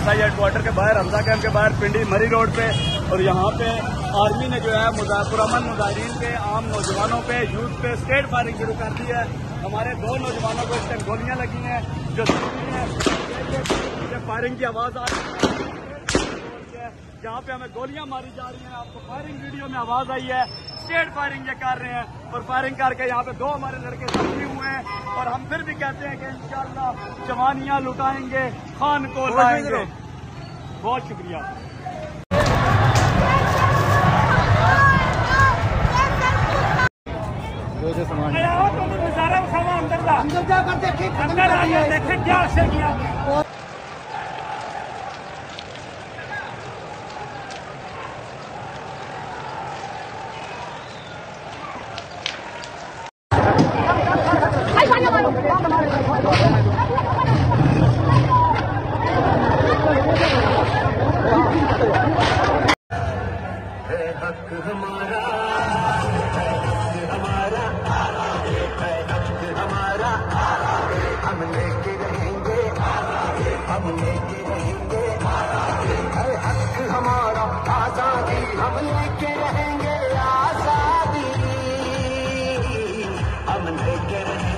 SI headquarter के बाहर, Hamza camp के बाहर, पिंडी मरी रोड पे। और यहाँ पे आर्मी ने जो है पुरअमन मुजाहिरीन के, आम नौजवानों पे, यूथ पे स्ट्रेट फायरिंग शुरू कर दी है। हमारे 2 नौजवानों को इस टाइम गोलियां लगी हैं जो फायरिंग की आवाज आ रही है। जहाँ पे हमें गोलियां मारी जा रही हैं, आपको फायरिंग वीडियो में आवाज आई है। स्ट्रेट फायरिंग ये कर रहे हैं और फायरिंग करके यहाँ पे 2 हमारे लड़के जख्मी हुए हैं। और हम फिर भी कहते हैं कि इंशाअल्लाह जवानियां लुटाएंगे, खान को लाएंगे। बहुत शुक्रिया। अंदर जाकर देखें क्या असर किया। हम लेके रहेंगे, हक हमारा आजादी, हम लेके रहेंगे आजादी, हम लेके रहेंगे।